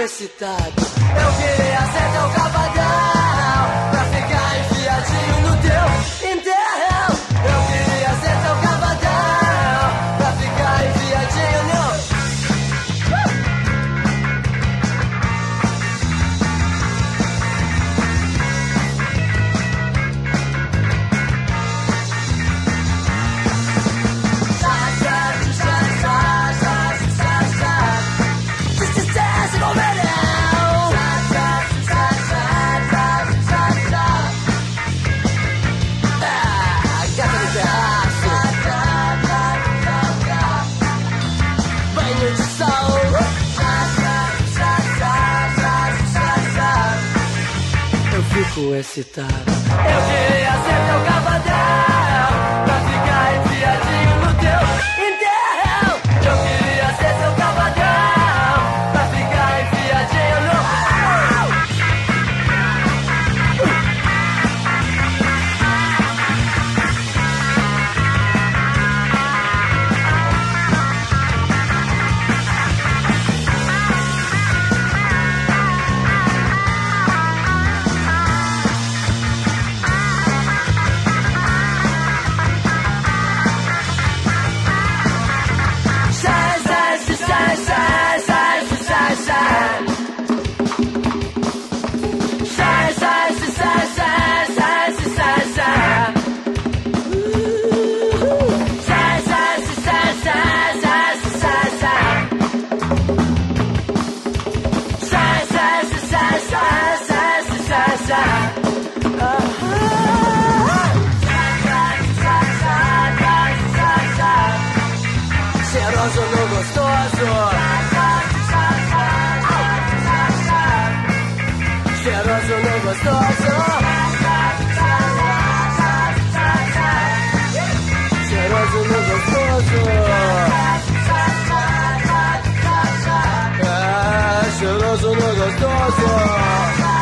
excitado. Eu queria ser teu cavadão, pra ficar enfiadinho no teu enterrão. Eu queria ser teu cavadão, pra ficar enfiadinho no... Fico excitado. Eu queria ser teu cavadão, pra ficar enfiadinho no teu enterrão. Eu queria ser teu cavadão, pra ficar enfiadinho no... Cheiroso no gostoso, cheiroso no gostoso, cheiroso no gostoso, cheiroso no gostoso.